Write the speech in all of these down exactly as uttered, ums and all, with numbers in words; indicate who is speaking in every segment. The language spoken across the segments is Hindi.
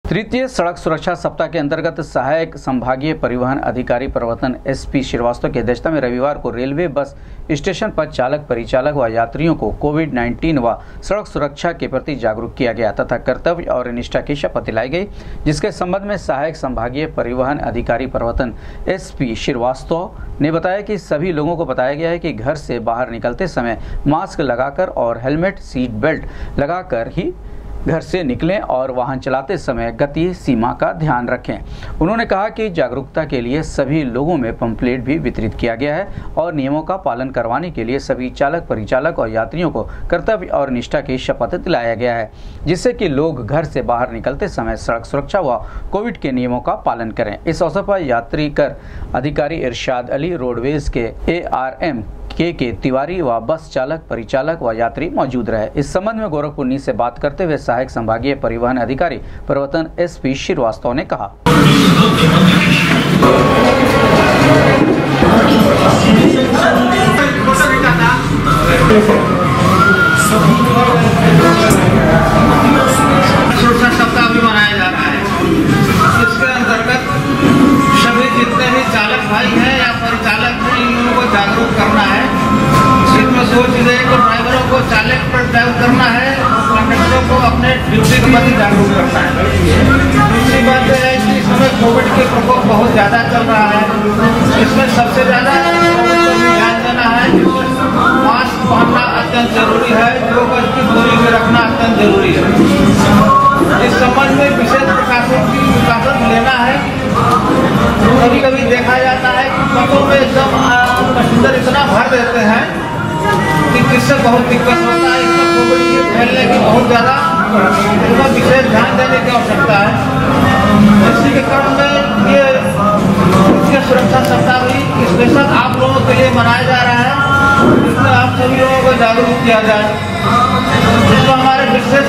Speaker 1: तृतीय सड़क सुरक्षा सप्ताह के अंतर्गत सहायक संभागीय परिवहन अधिकारी प्रवर्तन एसपी श्रीवास्तव की अध्यक्षता में रविवार को रेलवे बस स्टेशन पर चालक परिचालक व यात्रियों को कोविड नाइन्टीन व सड़क सुरक्षा के प्रति जागरूक किया गया तथा कर्तव्य और निष्ठा की शपथ दिलाई गई, जिसके संबंध में सहायक संभागीय परिवहन अधिकारी प्रवर्तन एसपी श्रीवास्तव ने बताया कि सभी लोगों को बताया गया है कि घर से बाहर निकलते समय मास्क लगाकर और हेलमेट सीट बेल्ट लगाकर ही घर से निकलें और वाहन चलाते समय गति सीमा का ध्यान रखें। उन्होंने कहा कि जागरूकता के लिए सभी लोगों में पंपलेट भी वितरित किया गया है और नियमों का पालन करवाने के लिए सभी चालक परिचालक और यात्रियों को कर्तव्य और निष्ठा की शपथ दिलाया गया है, जिससे कि लोग घर से बाहर निकलते समय सड़क सुरक्षा व कोविड के नियमों का पालन करें। इस अवसर पर यात्री कर अधिकारी इरशाद अली, रोडवेज के ए आर एम के के तिवारी व बस चालक परिचालक व यात्री मौजूद रहे। इस संबंध में गोरखपुर न्यूज़ से बात करते हुए सहायक संभागीय परिवहन अधिकारी प्रवर्तन एसपी श्रीवास्तव ने कहा,
Speaker 2: सुरक्षा सप्ताह भी मनाया जा रहा है। इसके अंतर्गत सभी जितने भी चालक भाई हैं या परिचालक हैं, इन लोगों को जागरूक करना है। इसमें सोच रहे कि ड्राइवरों को चालक पर ड्राइव करना है, कंडक्टरों को अपने ड्यूटी के प्रति जागरूक करना है। दूसरी बात यह है कि इस समय कोविड के प्रकोप बहुत ज़्यादा चल रहा है। इसमें सबसे ज़्यादा ध्यान देना है, मास्क पहनना अत्यंत जरूरी है, दो गज की दूरी में रखना अत्यंत जरूरी है। इस संबंध में विशेष प्रकाशन की प्रकाशन लेना है। कभी कभी देखा जाता है कि बसों में एकदम पैसेंजर इतना भर देते हैं कि किससे बहुत दिक्कत होता है। इसमें कोविड के फैलने की बहुत ज़्यादा इसमें विशेष ध्यान देने की आवश्यकता है। इसी के क्रम में ये इसके सुरक्षा सप्ताह भी स्पेशल आप लोगों के लिए मनाया जा रहा है, जिसमें आप सभी लोगों को जागरूक किया जाए। जिसमें हमारे विशेष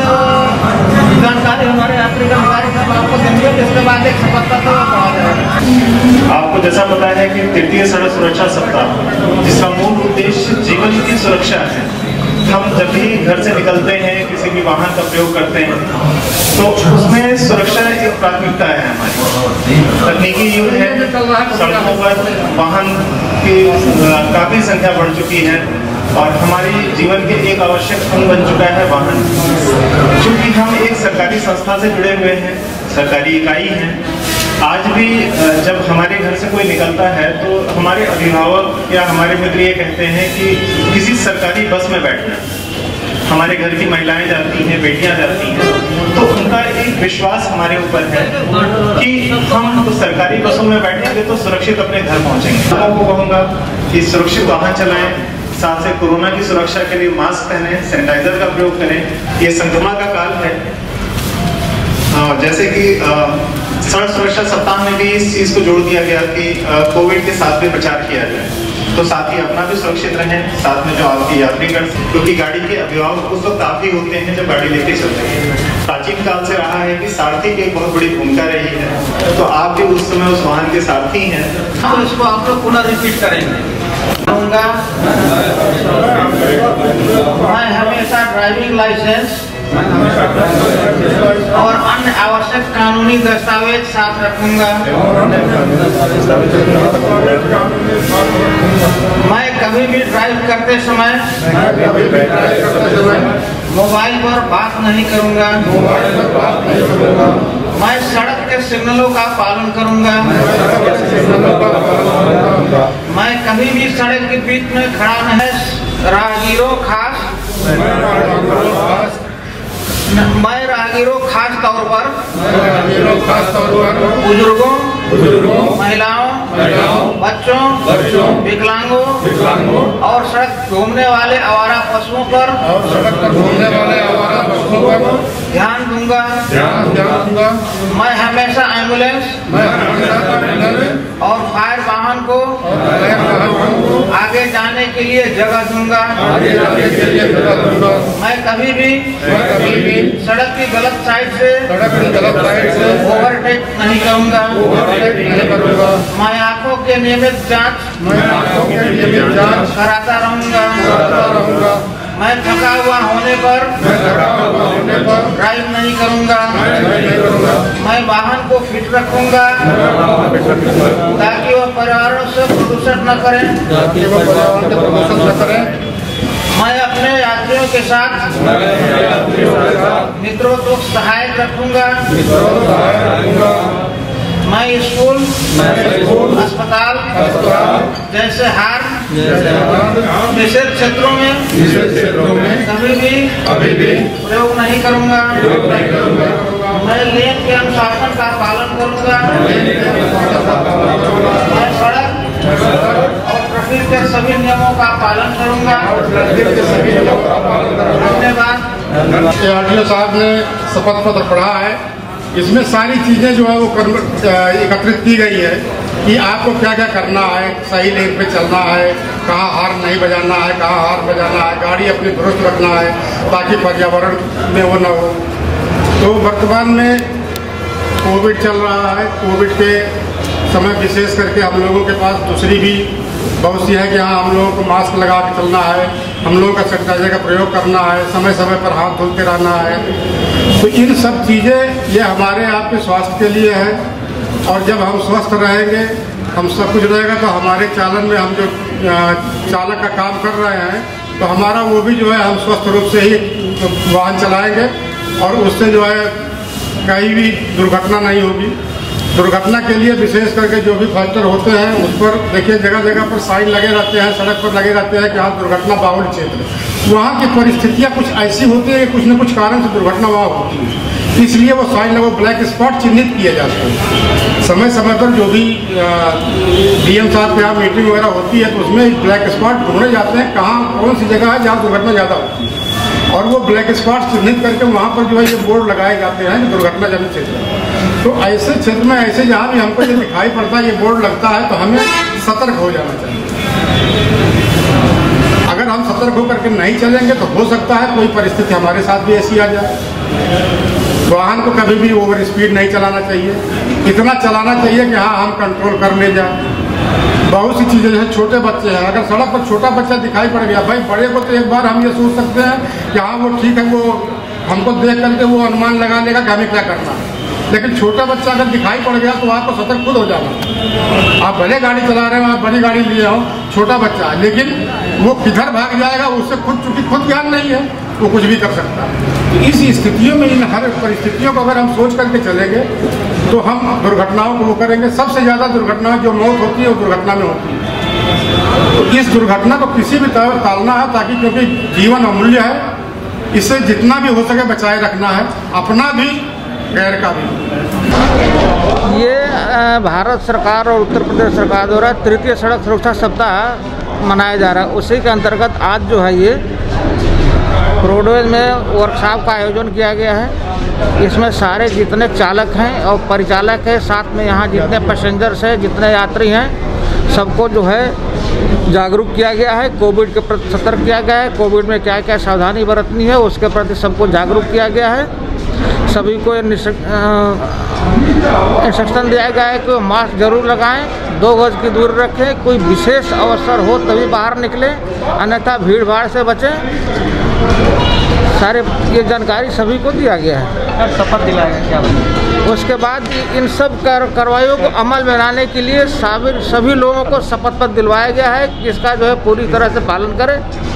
Speaker 2: जानकारी हमारे यात्री कर्मचारी सब आपको देंगे, जिसके बाद एक शपथ पत्र पढ़ा जाएगा।
Speaker 3: आपको जैसा पता है कि तृतीय सड़क सुरक्षा सप्ताह, जिसका मूल उद्देश्य जीवन की सुरक्षा है। हम जब भी घर से निकलते हैं, किसी भी वाहन का प्रयोग करते हैं, तो उसमें सुरक्षा एक प्राथमिकता है हमारी। तकनीकी युग है, सड़कों पर वाहन की काफ़ी संख्या बढ़ चुकी है और हमारी जीवन के एक आवश्यक अंग बन चुका है वाहन। क्योंकि हम एक सरकारी संस्था से जुड़े हुए हैं, सरकारी इकाई हैं। आज भी जब हमारे घर से कोई निकलता है तो हमारे अभिभावक या हमारे मित्र ये कहते हैं कि किसी सरकारी बस में बैठना। हमारे घर की महिलाएं जाती हैं, बेटियां जाती हैं, तो उनका एक विश्वास हमारे ऊपर है कि हम तो सरकारी बसों में बैठेंगे तो सुरक्षित अपने घर पहुंचेंगे। लोगों को कहूँगा कि सुरक्षित वाहन चलाएं, साथ से कोरोना की सुरक्षा के लिए मास्क पहने, सैनिटाइजर का प्रयोग करें। ये संक्रमण का काल है। आ, जैसे कि सड़क सुरक्षा सप्ताह में भी इस चीज को जोड़ दिया गया कि कोविड के साथ भी प्रचार किया जाए, तो साथ ही अपना भी सुरक्षित रहें, साथ में जो आपकी यात्रीगण, क्योंकि गाड़ी के अभिभावक उस वक्त काफी होते हैं जब गाड़ी लेके चलते हैं। प्राचीन काल से रहा है कि सारथी की एक बहुत बड़ी भूमिका रही है, तो आप भी उस समय उस वाहन के सारथी हैं।
Speaker 2: तो इसको आप लोग पुनः रिपीट करेंगे। मैं हमेशा ड्राइविंग लाइसेंस और अन्य आवश्यक कानूनी दस्तावेज साथ रखूंगा। मैं कभी भी ड्राइव करते समय मोबाइल पर बात नहीं करूंगा। मैं सड़क के सिग्नलों का पालन करूंगा। मैं कभी भी सड़क के बीच में खड़ा नहीं। राहगीरों खास मैं राहगीरों खास तौर पर बुजुर्गों, महिलाओं, बच्चों, विकलांगों और सड़क घूमने वाले आवारा पशुओं पर ध्यान दूंगा। मैं हमेशा एम्बुलेंस और फायर वाहन को आगे जाने के लिए जगह दूंगा। मैं कभी भी सड़क की गलत साइड से ओवरटेक नहीं करूंगा। मैं आंखों के नियमित जांच कराता रहूंगा। मैं थका हुआ होने पर ड्राइव नहीं करूंगा। मैं वाहन को फिट रखूंगा ताकि वह पर्यावरण से प्रदूषण न करें प्रदूषण न करें मैं अपने यात्रियों के साथ मित्रों सहायक रखूंगा। मैं स्कूल अस्पताल जैसे हार निषेध क्षेत्रों में कभी भी प्रयोग नहीं करूंगा। मैं लेन के अनुशासन का पालन करूंगा। मैं सड़क और ट्रैफिक के सभी नियमों का पालन करूंगा। धन्यवाद।
Speaker 4: आरटीओ साहब ने शपथ पत्र पढ़ा है। इसमें सारी चीज़ें जो है वो एकत्रित की गई है कि आपको क्या क्या करना है, सही लेन पे चलना है, कहाँ हार्न नहीं बजाना है, कहाँ हार्न बजाना है, गाड़ी अपनी दुरुस्त रखना है ताकि पर्यावरण में वो न हो। तो वर्तमान में कोविड चल रहा है। कोविड के समय विशेष करके हम लोगों के पास दूसरी भी बहुत सी है कि हाँ हम लोगों को मास्क लगा के चलना है, हम लोगों का सैनिटाइजर का प्रयोग करना है, समय समय पर हाथ धुलते रहना है। तो इन सब चीज़ें ये हमारे आपके स्वास्थ्य के लिए है और जब हम स्वस्थ रहेंगे, हम सब कुछ रहेगा तो हमारे चालन में हम जो चालक का काम कर रहे हैं तो हमारा वो भी जो है हम स्वस्थ रूप से ही वाहन चलाएंगे और उससे जो है कहीं भी दुर्घटना नहीं होगी। दुर्घटना के लिए विशेष करके जो भी फैक्टर होते हैं उस पर देखिए जगह जगह पर साइन लगे रहते हैं, सड़क पर लगे रहते हैं कि हाँ दुर्घटना बाहुल क्षेत्र। वहाँ की परिस्थितियाँ कुछ ऐसी होती है कि कुछ न कुछ कारण से दुर्घटना वहाँ होती है, इसलिए वो साइन लगे ब्लैक स्पॉट चिन्हित किए जाते हैं। समय समय पर जो भी डीएम साहब के यहाँ मीटिंग वगैरह होती है तो उसमें ब्लैक स्पॉट ढूंढे जाते हैं कहाँ कौन सी जगह है जहाँ दुर्घटना ज़्यादा होती है और वो ब्लैक स्पॉट चिन्हित करके वहाँ पर जो है ये बोर्ड लगाए जाते हैं कि दुर्घटना जनित क्षेत्र। तो ऐसे क्षेत्र में ऐसे जहाँ भी हमको ये दिखाई पड़ता है ये बोर्ड लगता है तो हमें सतर्क हो जाना चाहिए। अगर हम सतर्क होकर के नहीं चलेंगे तो हो सकता है कोई परिस्थिति हमारे साथ भी ऐसी आ जाए। वाहन को कभी भी ओवर स्पीड नहीं चलाना चाहिए, इतना चलाना चाहिए कि हाँ हम कंट्रोल कर ले जाए। बहुत सी चीज़ें हैं, छोटे बच्चे हैं, अगर सड़क पर छोटा बच्चा दिखाई पड़ गया, भाई बड़े को तो एक बार हम ये सोच सकते हैं कि हाँ वो ठीक है, वो हमको देख करके वो अनुमान लगा लेगा कि हमें क्या करना है। लेकिन छोटा बच्चा अगर दिखाई पड़ गया तो आपको सतर्क खुद हो जाना। आप भले गाड़ी चला रहे हो, आप बड़ी गाड़ी लिए हो, छोटा बच्चा है लेकिन वो किधर भाग जाएगा उससे खुद चूंकि खुद ज्ञान नहीं है वो कुछ भी कर सकता है। तो इस स्थितियों में इन हर परिस्थितियों को अगर हम सोच करके चलेंगे तो हम दुर्घटनाओं को वो करेंगे। सबसे ज़्यादा दुर्घटनाएं जो मौत होती है वो दुर्घटना में होती है। तो इस दुर्घटना को किसी भी तरह टालना है ताकि क्योंकि जीवन अमूल्य है, इसे जितना भी हो सके बचाए रखना है, अपना भी गैर का भी।
Speaker 5: ये भारत सरकार और उत्तर प्रदेश सरकार द्वारा तृतीय सड़क सुरक्षा सप्ताह मनाया जा रहा है। उसी के अंतर्गत आज जो है ये रोडवेज में वर्कशॉप का आयोजन किया गया है। इसमें सारे जितने चालक हैं और परिचालक हैं, साथ में यहाँ जितने पैसेंजर्स हैं, जितने यात्री हैं, सबको जो है जागरूक किया गया है। कोविड के प्रति सतर्क किया गया है। कोविड में क्या क्या सावधानी बरतनी है उसके प्रति सबको जागरूक किया गया है। सभी को इंस्ट्रक्शन दिया गया है कि मास्क जरूर लगाएं, दो गज की दूरी रखें, कोई विशेष अवसर हो तभी बाहर निकलें, अन्यथा भीड़ भाड़ से बचें। सारे ये जानकारी सभी को दिया गया है।
Speaker 1: शपथ दिलाया क्या?
Speaker 5: उसके बाद इन सब कार्रवाइयों को अमल में लाने के लिए सभी सभी लोगों को शपथ पत्र दिलवाया गया है कि इसका जो है पूरी तरह से पालन करें।